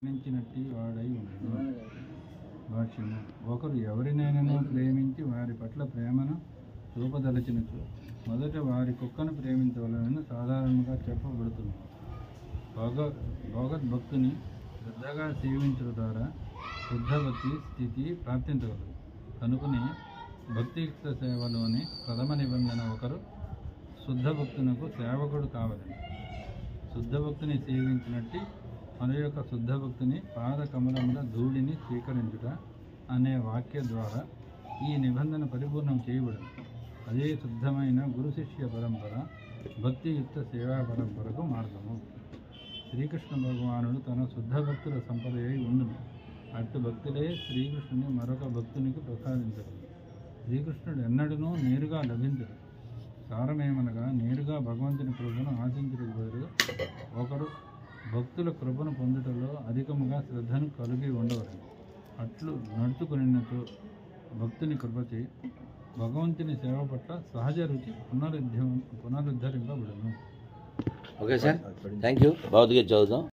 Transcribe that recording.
ప్రేమించినట్టి వాడై ఉండడు. భాష్యము. ఒకరు ఎవరినైనా ప్రేమించి వారి పట్ల ప్రేమను చూపదలచినచు మొదట వారి కుక్కను ప్రేమించవలనని సాధారణంగా చెప్పబడుతుంది. భగవద్భక్తుని శ్రద్ధగా సేవించడం ద్వారా శుద్ధభక్తి స్థితి ప్రాప్తించగలదు. కనుకనే భక్తియుక్త సేవలోని ప్రథమ నిబంధన ఒకరు శుద్ధభక్తునకు సేవకుడు కావాలని. శుద్ధభక్తిని సేవించినట్టు మన యొక్క శుద్ధభక్తిని పాద కమలముల ధూళిని స్వీకరించుట అనే వాక్య ద్వారా ఈ నిబంధన పరిపూర్ణం చేయబడింది. అదే శుద్ధమైన గురు శిష్య పరంపర భక్తియుక్త సేవా పరంపరకు మార్గము. శ్రీకృష్ణ భగవానుడు తన శుద్ధ భక్తుల సంపద అయి ఉండును. అటు భక్తులే శ్రీకృష్ణుని మరొక భక్తునికి ప్రసాదించగలరు. శ్రీకృష్ణుడు ఎన్నడూ నేరుగా లభించడు. సారమేమనగా నేరుగా భగవంతుని కృపను ఆశించడం బదులు ఒకరు భక్తుల కృపను పొందుటలో అధికముగా శ్రద్ధను కలిగి ఉండవలెను. అట్లు నడుచుకున్నచో భక్తుని కృపచే భగవంతుని సేవ పట్ల సహజ రుచి పునరుద్ధరింపబడును. Okay sir, thank you. Bhagavad Gita చదువుదాం.